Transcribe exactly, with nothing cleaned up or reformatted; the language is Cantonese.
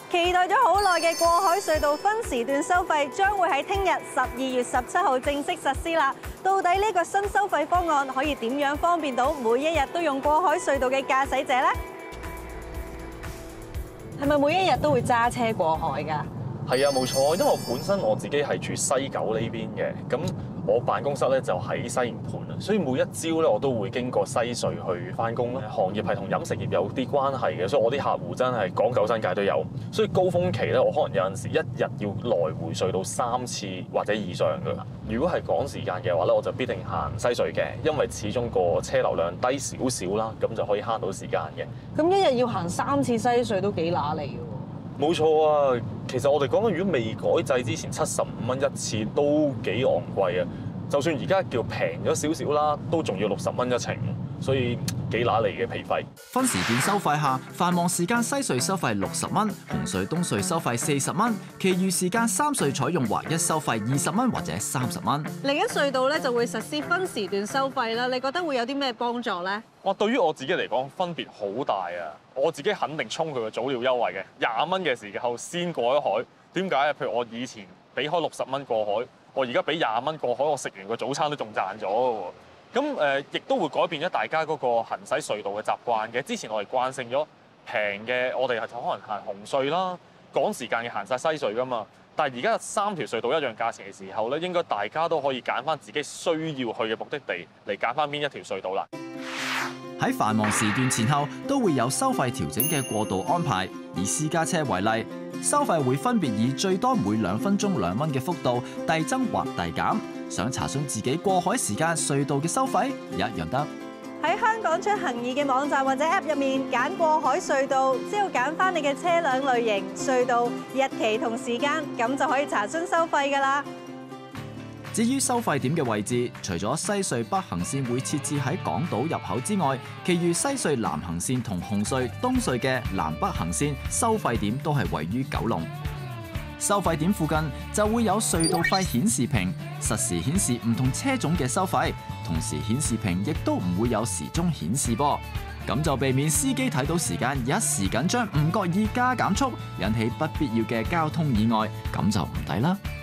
期待咗好耐嘅過海隧道分時段收費將會喺聽日十二月十七號正式實施啦。到底呢個新收費方案可以點樣方便到每一日都用過海隧道嘅駕駛者呢？係咪每一日都會揸車過海㗎？ 係啊，冇錯，因為我本身我自己係住西九呢邊嘅，咁我辦公室咧就喺西營盤啊，所以每一朝咧我都會經過西隧去翻工啦。行業係同飲食業有啲關係嘅，所以我啲客戶真係港九新界都有，所以高峰期咧我可能有陣時一日要來回隧道三次或者以上㗎。如果係趕時間嘅話咧，我就必定行西隧嘅，因為始終個車流量低少少啦，咁就可以慳到時間嘅。 咁一日要行三次西隧都幾揦脷㗎喎。 冇錯啊，其實我哋講緊如果未改制之前七十五蚊一次都幾昂貴啊，就算而家叫平咗少少啦，都仲要六十蚊一程，所以幾揦脷嘅皮費。 分時段收費下，繁忙時間西隧收費六十蚊，紅隧東隧收費四十蚊，其餘時間三隧採用劃一收費二十蚊或者三十蚊。 嚟緊隧道咧就會實施分時段收費啦，你覺得會有啲咩幫助咧？ 哇！對於我自己嚟講，分別好大啊！我自己肯定衝佢個早鳥優惠嘅，廿蚊嘅時候先過咗海。點解啊？譬如我以前俾開六十蚊過海，我而家俾廿蚊過海，我食完個早餐都仲賺咗喎。咁誒，亦都會改變咗大家嗰個行駛隧道嘅習慣嘅。之前我哋慣性咗平嘅，我哋係可能行紅隧啦，趕時間嘅行晒西隧噶嘛。但係而家三條隧道一樣價錢嘅時候咧，應該大家都可以揀翻自己需要去嘅目的地嚟揀翻邊一條隧道啦。 喺繁忙時段前後都會有收費調整嘅過渡安排。以私家車為例，收費會分別以最多每兩分鐘兩蚊嘅幅度遞增或遞減。想查詢自己過海時間隧道嘅收費，一樣得。 喺香港出行易嘅網站或者 App 入面揀過海隧道，只要揀翻你嘅車輛類型、隧道、日期同時間，咁就可以查詢收費㗎啦。 至於收費點嘅位置，除咗西隧北行線會設置喺港島入口之外，其餘西隧南行線同紅隧東隧嘅南北行線收費點都係位於九龍。收費點附近就會有隧道費顯示屏，實時顯示唔同車種嘅收費，同時顯示屏亦都唔會有時鐘顯示噃。咁就避免司機睇到時間一時緊張，唔覺意加減速，引起不必要嘅交通意外，咁就唔抵啦。